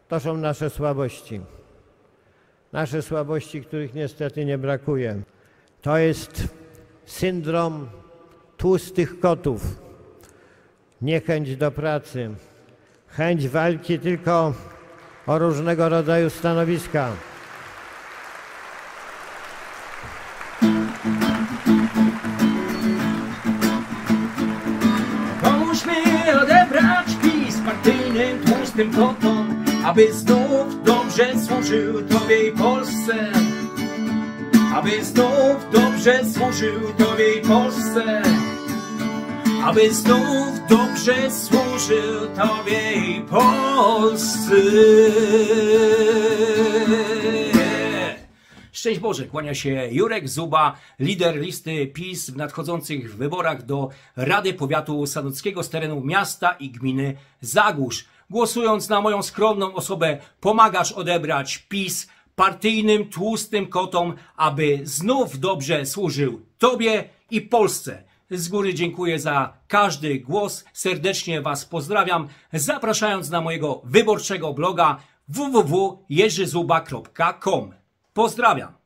To są nasze słabości. Nasze słabości, których niestety nie brakuje. To jest syndrom tłustych kotów. Niechęć do pracy. Chęć walki tylko o różnego rodzaju stanowiska. Pomóż mi odebrać PiS partyjnym tłustym kotom, aby znów dobrze służył Tobie i Polsce. Aby znów dobrze służył Tobie i Polsce. Aby znów dobrze służył Tobie i Polsce. Szczęść Boże, kłania się Jurek Zuba, lider listy PiS w nadchodzących wyborach do Rady Powiatu Sanockiego z terenu miasta i gminy Zagórz. Głosując na moją skromną osobę, pomagasz odebrać PiS partyjnym tłustym kotom, aby znów dobrze służył Tobie i Polsce. Z góry dziękuję za każdy głos, serdecznie Was pozdrawiam, zapraszając na mojego wyborczego bloga www.jerzyzuba.com. Pozdrawiam!